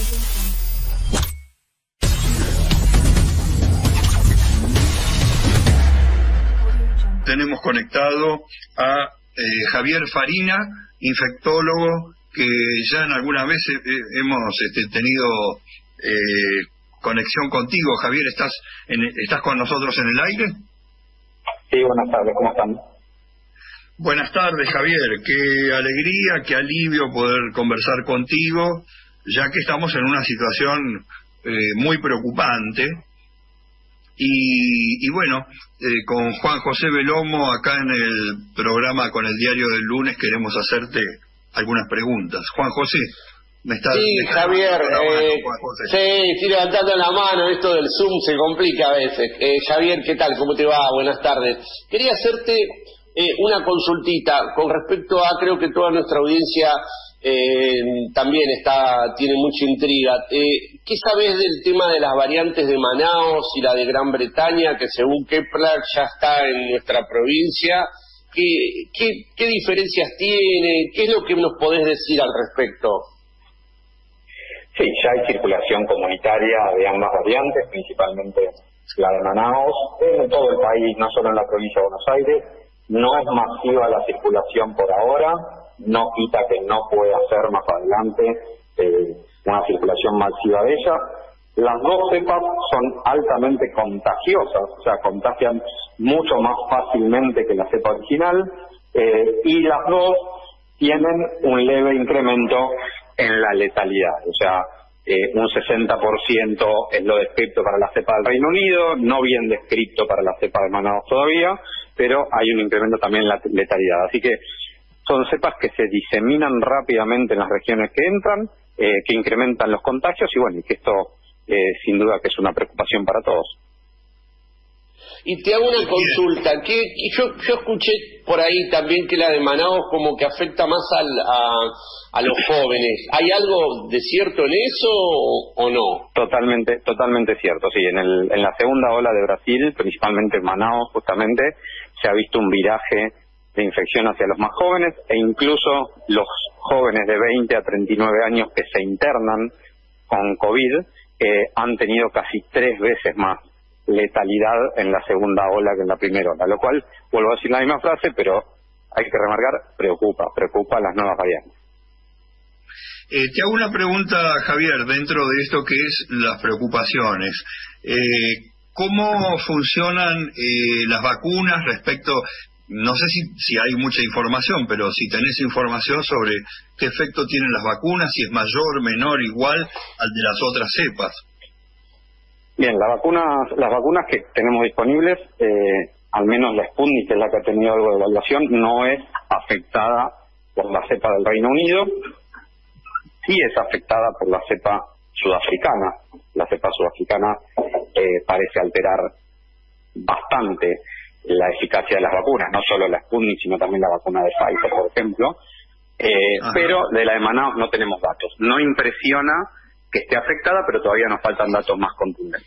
Tenemos conectado a Javier Farina, infectólogo, que ya en alguna vez hemos tenido conexión contigo. Javier, ¿estás con nosotros en el aire? Sí, buenas tardes, ¿cómo están? Buenas tardes, Javier. Qué alegría, qué alivio poder conversar contigo, ya que estamos en una situación muy preocupante. Y bueno, con Juan José Velomo, acá en el programa con el Diario del Lunes, queremos hacerte algunas preguntas. Juan José, me estás... Sí, Javier, sí, levantando la mano, esto del Zoom se complica a veces. Javier, ¿qué tal? ¿Cómo te va? Buenas tardes. Quería hacerte una consultita con respecto a, creo que toda nuestra audiencia también tiene mucha intriga. ¿Qué sabés del tema de las variantes de Manaos y la de Gran Bretaña, que según Kepler ya está en nuestra provincia? ¿Qué diferencias tiene? ¿Qué es lo que nos podés decir al respecto? Sí, ya hay circulación comunitaria de ambas variantes, principalmente la de Manaos, en todo el país, no solo en la provincia de Buenos Aires. No es masiva la circulación por ahora, no quita que no pueda ser más adelante una circulación masiva de ella. Las dos cepas son altamente contagiosas, o sea, contagian mucho más fácilmente que la cepa original, y las dos tienen un leve incremento en la letalidad, o sea, un 60% es lo descrito para la cepa del Reino Unido, no bien descrito para la cepa de Manaos todavía, pero hay un incremento también en la letalidad. Así que son cepas que se diseminan rápidamente en las regiones que entran, que incrementan los contagios, y bueno, y que esto sin duda que es una preocupación para todos. Y te hago una consulta, que yo escuché por ahí también que la de Manaos como que afecta más a los jóvenes. ¿Hay algo de cierto en eso o no? Totalmente cierto, sí. En la segunda ola de Brasil, principalmente en Manaos justamente, se ha visto un viraje de infección hacia los más jóvenes, e incluso los jóvenes de 20 a 39 años que se internan con COVID han tenido casi 3 veces más letalidad en la segunda ola que en la primera ola, lo cual, vuelvo a decir la misma frase, pero hay que remarcar, preocupa las nuevas variantes. Te hago una pregunta, Javier, dentro de esto que es las preocupaciones. ¿Cómo funcionan las vacunas respecto, no sé si hay mucha información, pero si tenés información sobre qué efecto tienen las vacunas, si es mayor, menor, igual al de las otras cepas? Bien, las vacunas que tenemos disponibles, al menos la Sputnik, que es la que ha tenido algo de evaluación, no es afectada por la cepa del Reino Unido, sí es afectada por la cepa sudafricana. La cepa sudafricana parece alterar bastante la eficacia de las vacunas, no solo la Sputnik, sino también la vacuna de Pfizer, por ejemplo, pero de la de Manaos no tenemos datos. No impresiona que esté afectada, pero todavía nos faltan datos más contundentes.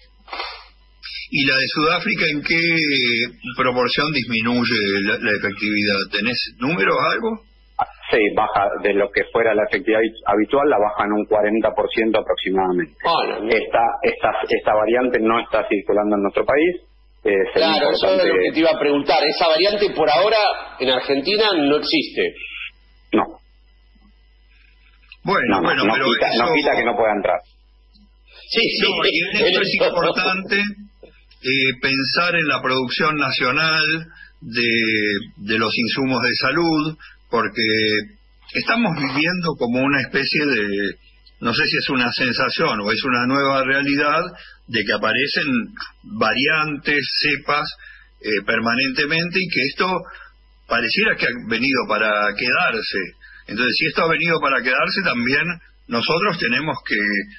¿Y la de Sudáfrica en qué proporción disminuye la efectividad? ¿Tenés números, algo? Sí, baja de lo que fuera la efectividad habitual, la baja en un 40% aproximadamente. Esta variante no está circulando en nuestro país. Claro, eso es lo que te iba a preguntar. Esa variante por ahora en Argentina no existe. No. Bueno, no pero quita, eso... no quita que no pueda entrar. Sí. Y en esto es importante pensar en la producción nacional de los insumos de salud, porque estamos viviendo como una especie de, no sé si es una sensación o es una nueva realidad, de que aparecen variantes, cepas permanentemente, y que esto pareciera que ha venido para quedarse. Entonces, si esto ha venido para quedarse, también nosotros tenemos que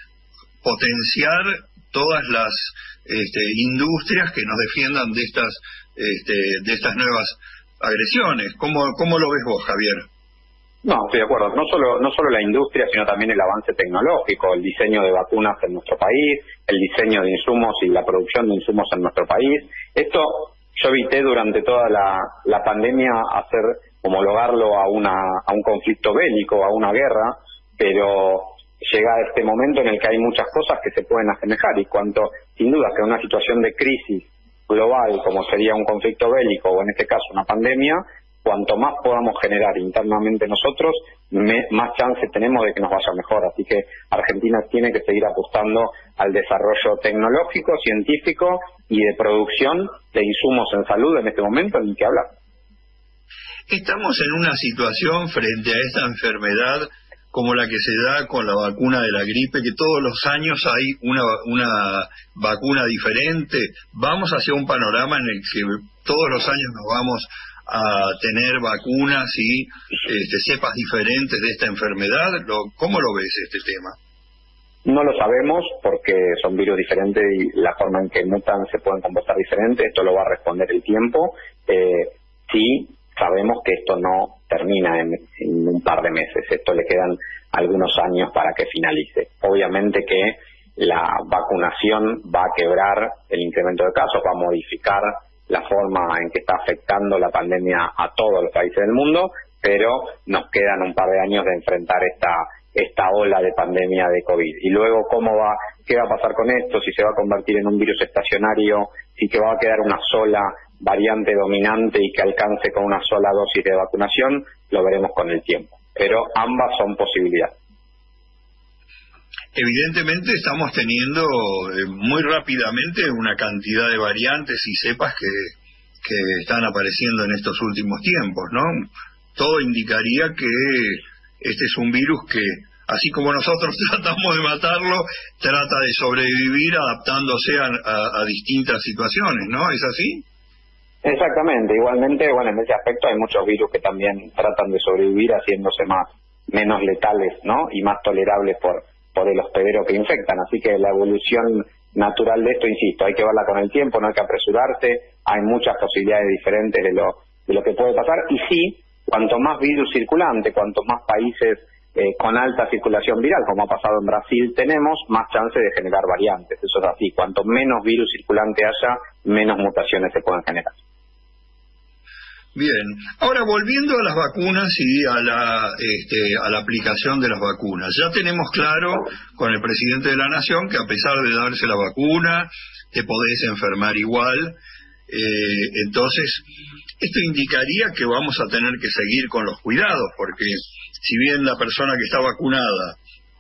potenciar todas las industrias que nos defiendan de estas nuevas agresiones. ¿Cómo lo ves vos, Javier? No, estoy de acuerdo. No solo la industria, sino también el avance tecnológico, el diseño de vacunas en nuestro país, el diseño de insumos y la producción de insumos en nuestro país. Esto yo evité durante toda la pandemia homologarlo a un conflicto bélico, a una guerra, pero llega a este momento en el que hay muchas cosas que se pueden asemejar, y sin duda que en una situación de crisis global como sería un conflicto bélico o en este caso una pandemia, cuanto más podamos generar internamente nosotros, más chances tenemos de que nos vaya mejor. Así que Argentina tiene que seguir apostando al desarrollo tecnológico, científico y de producción de insumos en salud en este momento en el que hablamos. Estamos en una situación frente a esta enfermedad como la que se da con la vacuna de la gripe, que todos los años hay una vacuna diferente. Vamos hacia un panorama en el que todos los años nos vamos a tener vacunas y cepas diferentes de esta enfermedad. ¿Cómo lo ves este tema? No lo sabemos porque son virus diferentes y la forma en que mutan se pueden comportar diferente. Esto lo va a responder el tiempo. Sí, sabemos que esto no termina en un par de meses. Esto le quedan algunos años para que finalice. Obviamente que la vacunación va a quebrar el incremento de casos, va a modificar la forma en que está afectando la pandemia a todos los países del mundo, pero nos quedan un par de años de enfrentar esta ola de pandemia de COVID. Y luego, ¿qué va a pasar con esto? Si se va a convertir en un virus estacionario, si que va a quedar una sola variante dominante y que alcance con una sola dosis de vacunación, lo veremos con el tiempo. Pero ambas son posibilidades. Evidentemente estamos teniendo muy rápidamente una cantidad de variantes y cepas que están apareciendo en estos últimos tiempos, ¿no? Todo indicaría que este es un virus que, así como nosotros tratamos de matarlo, trata de sobrevivir adaptándose a distintas situaciones, ¿no? ¿Es así? Exactamente. Igualmente, en ese aspecto hay muchos virus que también tratan de sobrevivir haciéndose menos letales, ¿no? Y más tolerables por el hospedero que infectan. Así que la evolución natural de esto, insisto, hay que verla con el tiempo, no hay que apresurarse. Hay muchas posibilidades diferentes de lo que puede pasar. Y sí, cuanto más virus circulante, cuanto más países con alta circulación viral, como ha pasado en Brasil, tenemos más chance de generar variantes. Eso es así. Cuanto menos virus circulante haya, menos mutaciones se pueden generar. Bien, ahora volviendo a las vacunas y a la aplicación de las vacunas, ya tenemos claro con el presidente de la Nación que a pesar de darse la vacuna, te podés enfermar igual, entonces esto indicaría que vamos a tener que seguir con los cuidados, porque si bien la persona que está vacunada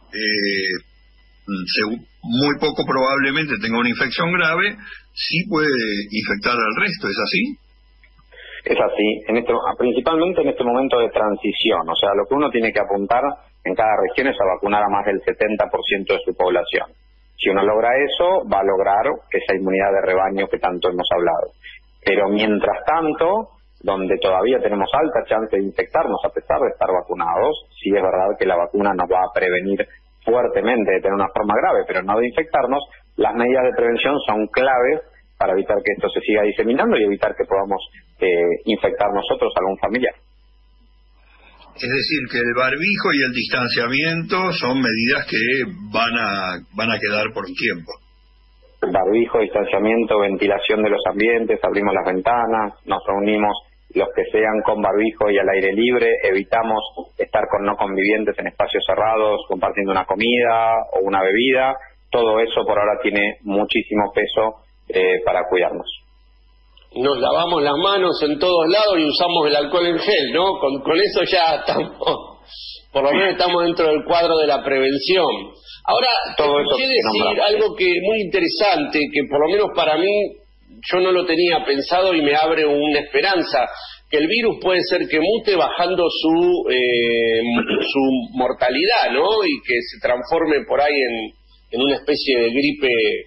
muy poco probablemente tenga una infección grave, sí puede infectar al resto, ¿es así? Es así, principalmente en este momento de transición. O sea, lo que uno tiene que apuntar en cada región es a vacunar a más del 70% de su población. Si uno logra eso, va a lograr esa inmunidad de rebaño que tanto hemos hablado. Pero mientras tanto, donde todavía tenemos alta chance de infectarnos a pesar de estar vacunados, sí es verdad que la vacuna nos va a prevenir fuertemente de tener una forma grave, pero no de infectarnos. Las medidas de prevención son claves para evitar que esto se siga diseminando y evitar que podamos infectar nosotros a algún familiar. Es decir, que el barbijo y el distanciamiento son medidas que van a quedar por un tiempo. Barbijo, distanciamiento, ventilación de los ambientes, abrimos las ventanas, nos reunimos los que sean con barbijo y al aire libre, evitamos estar con no convivientes en espacios cerrados, compartiendo una comida o una bebida. Todo eso por ahora tiene muchísimo peso para cuidarnos. Nos lavamos las manos en todos lados y usamos el alcohol en gel, ¿no? Con eso ya estamos, por lo menos estamos dentro del cuadro de la prevención. Ahora, escuché decir algo que muy interesante, que por lo menos para mí, yo no lo tenía pensado y me abre una esperanza, que el virus puede ser que mute bajando su mortalidad, ¿no? Y que se transforme por ahí en una especie de gripe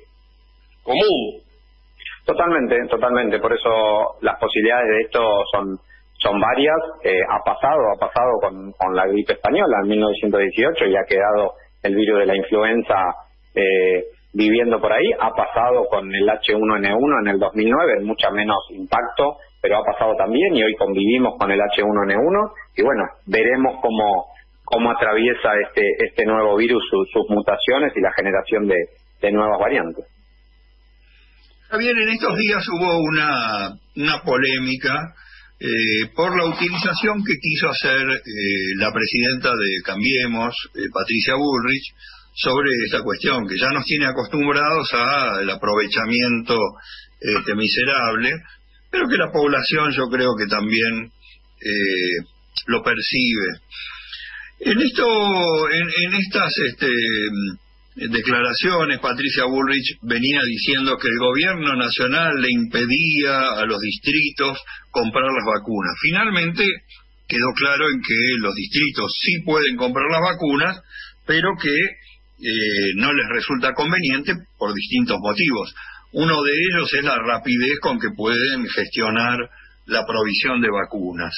común. Totalmente. Por eso las posibilidades de esto son varias. Ha pasado con la gripe española en 1918 y ha quedado el virus de la influenza viviendo por ahí. Ha pasado con el H1N1 en el 2009, en mucha menos impacto, pero ha pasado también y hoy convivimos con el H1N1 y bueno, veremos cómo atraviesa este nuevo virus sus mutaciones y la generación de nuevas variantes. Javier, en estos días hubo una polémica por la utilización que quiso hacer la presidenta de Cambiemos, Patricia Bullrich, sobre esta cuestión, que ya nos tiene acostumbrados al aprovechamiento miserable, pero que la población yo creo que también lo percibe. En estas declaraciones, Patricia Bullrich venía diciendo que el gobierno nacional le impedía a los distritos comprar las vacunas. Finalmente quedó claro en que los distritos sí pueden comprar las vacunas, pero que no les resulta conveniente por distintos motivos. Uno de ellos es la rapidez con que pueden gestionar la provisión de vacunas.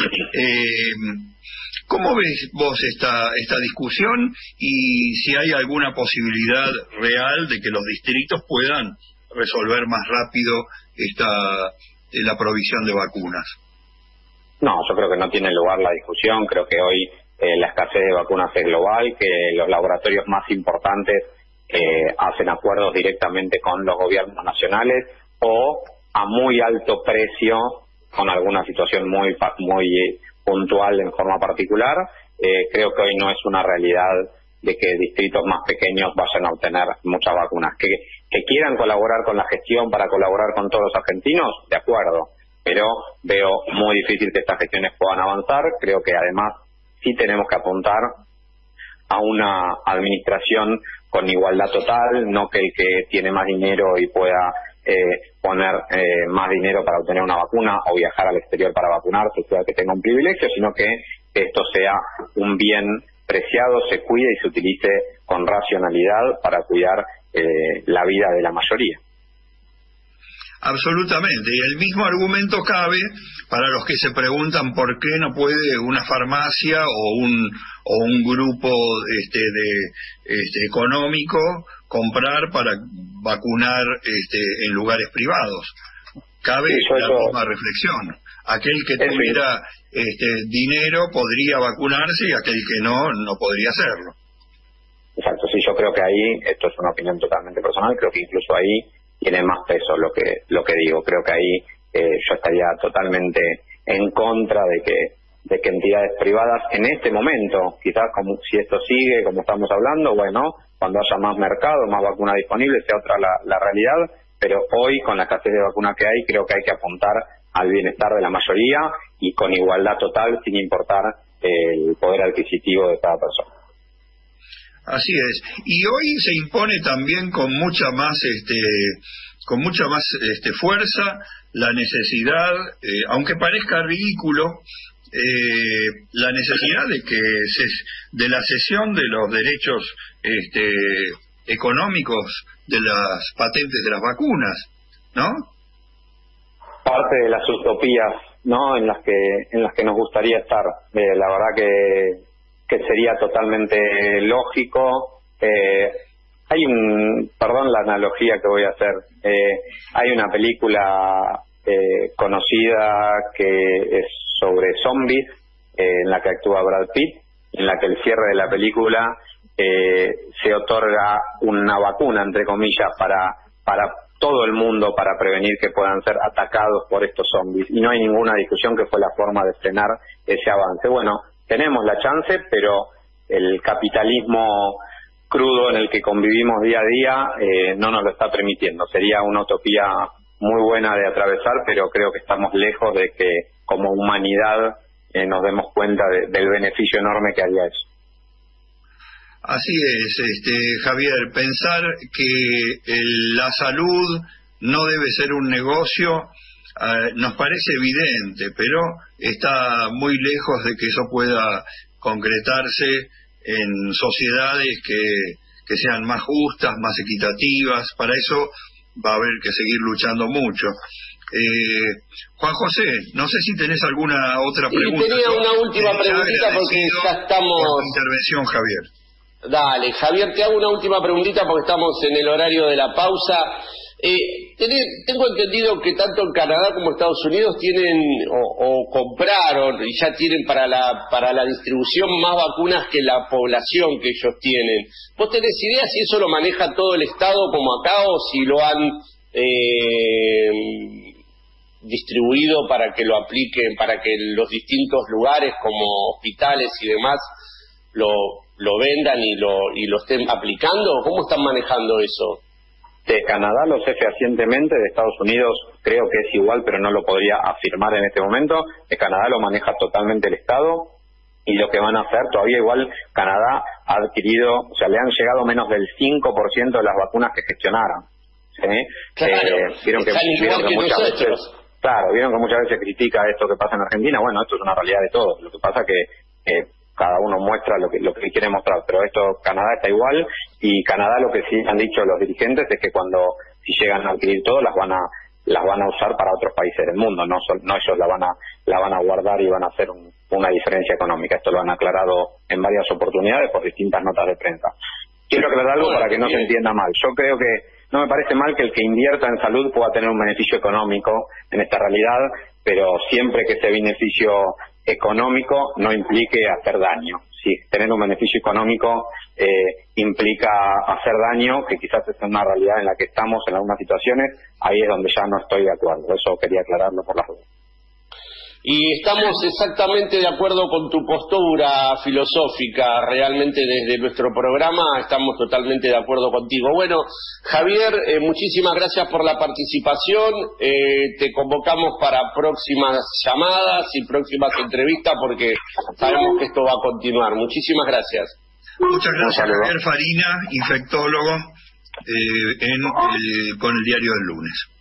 ¿Cómo ves vos esta discusión y si hay alguna posibilidad real de que los distritos puedan resolver más rápido la provisión de vacunas? No, yo creo que no tiene lugar la discusión. Creo que hoy la escasez de vacunas es global, que los laboratorios más importantes hacen acuerdos directamente con los gobiernos nacionales o a muy alto precio con alguna situación muy puntual en forma particular. Creo que hoy no es una realidad de que distritos más pequeños vayan a obtener muchas vacunas. Que quieran colaborar con la gestión para colaborar con todos los argentinos, de acuerdo, pero veo muy difícil que estas gestiones puedan avanzar. Creo que además sí tenemos que apuntar a una administración con igualdad total, no que el que tiene más dinero y pueda poner más dinero para obtener una vacuna o viajar al exterior para vacunarse sea que tenga un privilegio, sino que esto sea un bien preciado, se cuide y se utilice con racionalidad para cuidar la vida de la mayoría. Absolutamente, y el mismo argumento cabe para los que se preguntan por qué no puede una farmacia o un grupo económico comprar para vacunar en lugares privados. Cabe la misma reflexión. Aquel que tuviera dinero podría vacunarse y aquel que no podría hacerlo. Exacto, sí, yo creo que ahí, esto es una opinión totalmente personal, creo que incluso ahí tiene más peso lo que digo. Creo que ahí yo estaría totalmente en contra de que entidades privadas en este momento, quizás como si esto sigue como estamos hablando, bueno, cuando haya más mercado, más vacunas disponibles, sea otra la realidad, pero hoy con la escasez de vacunas que hay, creo que hay que apuntar al bienestar de la mayoría y con igualdad total, sin importar el poder adquisitivo de cada persona. Así es, y hoy se impone también con mucha más fuerza la necesidad, aunque parezca ridículo, la necesidad de la cesión de los derechos económicos de las patentes de las vacunas, ¿no? Parte de las utopías, ¿no?, en las que nos gustaría estar. La verdad que sería totalmente lógico. Hay perdón la analogía que voy a hacer, hay una película conocida que es sobre zombies, en la que actúa Brad Pitt, en la que el cierre de la película se otorga una vacuna, entre comillas, para todo el mundo, para prevenir que puedan ser atacados por estos zombies, y no hay ninguna discusión que fue la forma de frenar ese avance. Bueno, tenemos la chance, pero el capitalismo crudo en el que convivimos día a día no nos lo está permitiendo. Sería una utopía muy buena de atravesar, pero creo que estamos lejos de que como humanidad nos demos cuenta del beneficio enorme que haría eso. Así es, Javier, pensar que la salud no debe ser un negocio nos parece evidente, pero está muy lejos de que eso pueda concretarse en sociedades que sean más justas, más equitativas. Para eso va a haber que seguir luchando mucho. Juan José, no sé si tenés alguna otra pregunta. Sí, tenía una última preguntita porque ya estamos... Por tu intervención, Javier. Dale, Javier, te hago una última preguntita porque estamos en el horario de la pausa. Tengo entendido que tanto en Canadá como Estados Unidos tienen o compraron y ya tienen para la distribución más vacunas que la población que ellos tienen. ¿Vos tenés idea si eso lo maneja todo el Estado como acá o si lo han distribuido para que lo apliquen, para que los distintos lugares como hospitales y demás lo vendan y lo estén aplicando? ¿Cómo están manejando eso? De Canadá lo sé fehacientemente, de Estados Unidos creo que es igual, pero no lo podría afirmar en este momento. De Canadá lo maneja totalmente el Estado, y lo que van a hacer, todavía igual Canadá ha adquirido, o sea, le han llegado menos del 5% de las vacunas que gestionaron. ¿Sí? Claro, vieron que muchas veces, claro, vieron que muchas veces critica esto que pasa en Argentina. Bueno, esto es una realidad de todos. Lo que pasa que cada uno muestra lo que quiere mostrar, pero esto, Canadá está igual, y Canadá lo que sí han dicho los dirigentes es que si llegan a adquirir todo, las van a usar para otros países del mundo, no ellos la van a guardar y van a hacer una diferencia económica. Esto lo han aclarado en varias oportunidades por distintas notas de prensa. Quiero aclarar algo para que no se entienda mal. Yo creo que no me parece mal que el que invierta en salud pueda tener un beneficio económico en esta realidad, pero siempre que ese beneficio económico no implique hacer daño. Si tener un beneficio económico implica hacer daño, que quizás es una realidad en la que estamos en algunas situaciones, ahí es donde ya no estoy de acuerdo. Eso quería aclararlo por las dudas. Y estamos exactamente de acuerdo con tu postura filosófica, realmente desde nuestro programa estamos totalmente de acuerdo contigo. Bueno, Javier, muchísimas gracias por la participación, te convocamos para próximas llamadas y próximas entrevistas porque sabemos que esto va a continuar. Muchísimas gracias. Muchas gracias, Javier Farina, infectólogo, con el Diario del Lunes.